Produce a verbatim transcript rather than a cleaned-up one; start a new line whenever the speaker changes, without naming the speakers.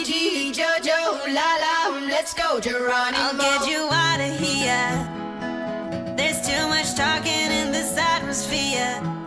G, Jojo, Lala, let's go, Geronimo.
I'll get you out of here. There's too much talking in this atmosphere.